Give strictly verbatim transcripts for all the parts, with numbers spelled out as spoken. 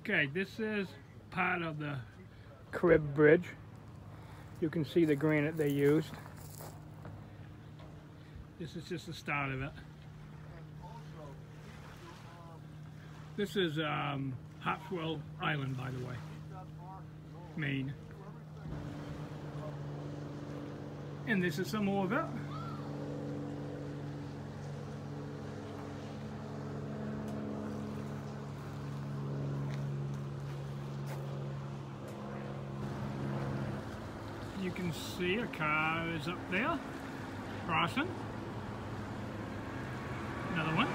Okay, this is part of the crib bridge. You can see the granite they used. This is just the start of it. This is um, Harpswell Island, by the way, Maine. And this is some more of it. You can see a car is up there, crossing. Another one.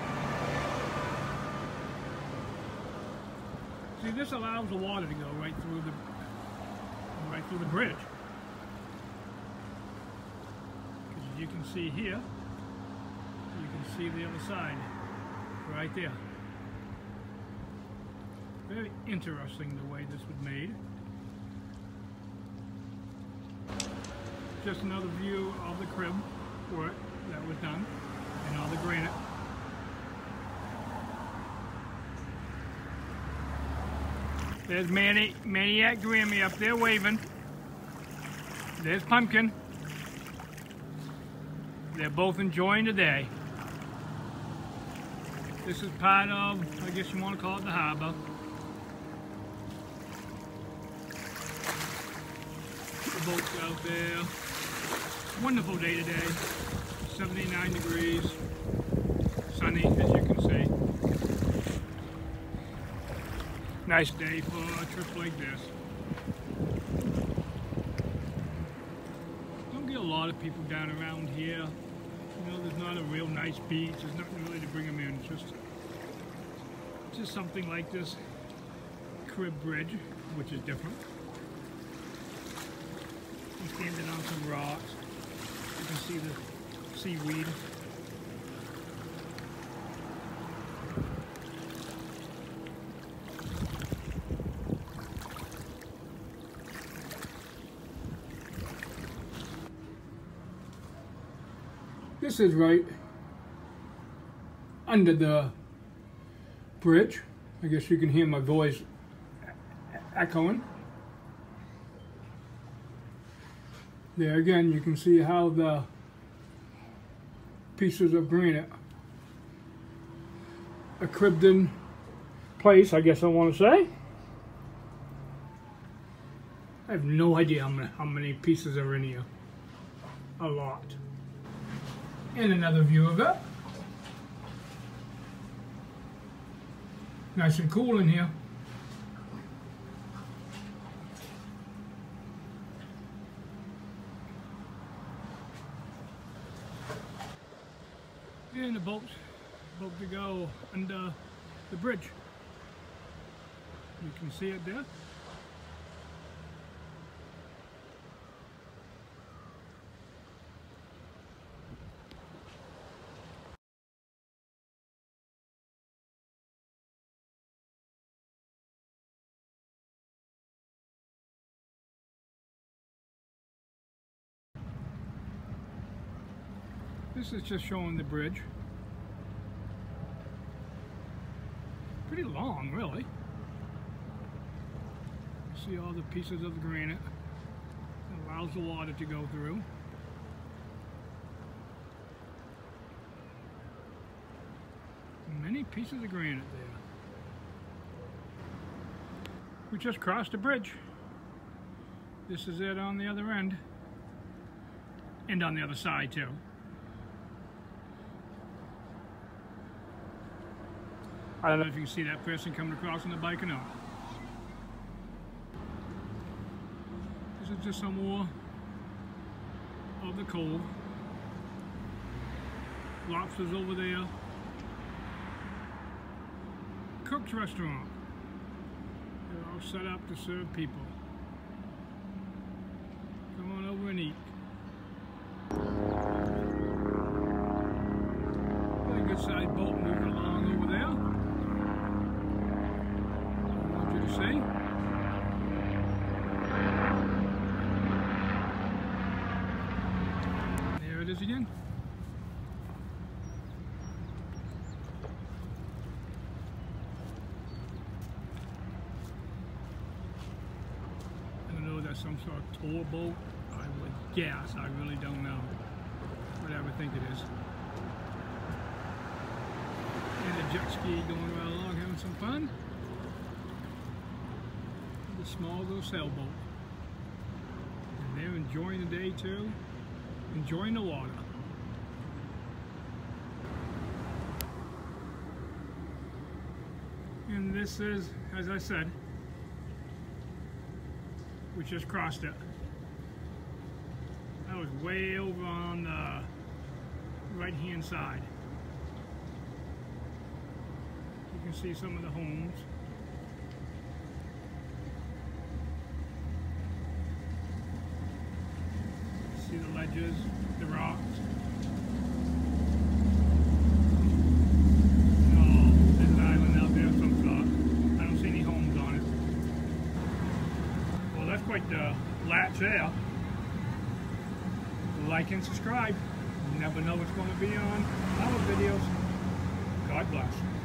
See, this allows the water to go right through the right through the bridge. Because as you can see here, you can see the other side, right there. Very interesting the way this was made. Just another view of the crib work that was done and all the granite. There's Manny, Maniac Grammy up there waving. There's Pumpkin. They're both enjoying the day. This is part of, I guess you want to call it the harbor. The boats out there. Wonderful day today. seventy-nine degrees. Sunny, as you can see. Nice day for a trip like this. Don't get a lot of people down around here. You know, there's not a real nice beach. There's nothing really to bring them in. It's just, just something like this crib bridge, which is different. I'm standing on some rocks. You can see the seaweed. This is right under the bridge. I guess you can hear my voice echoing. There again, you can see how the pieces of granite are cribbed in place, I guess I want to say. I have no idea how many, how many pieces are in here. A lot. And another view of it. Nice and cool in here. And the boats, boat to go under the bridge. You can see it there. This is just showing the bridge. Pretty long, really. See all the pieces of the granite. It allows the water to go through. Many pieces of granite there. We just crossed the bridge. This is it on the other end. And on the other side too. I don't know if you can see that person coming across on the bike or not. This is just some more of the cove. Lobsters over there. Cook's restaurant. They're all set up to serve people. Come on over and eat. Got a good sized boat moving along over there. See? There it is again. some sort of tour boat, I would guess. I really don't know. But I would think it is. And a jet ski going right along, having some fun. The small little sailboat. And they're enjoying the day too. Enjoying the water. And this is, as I said, we just crossed it. That was way over on the right hand side. You can see some of the homes. See the ledges, the rocks. Oh, there's an island out there of some sort. I don't see any homes on it. Well, that's quite the latch there. Like and subscribe. You never know what's going to be on our videos. God bless.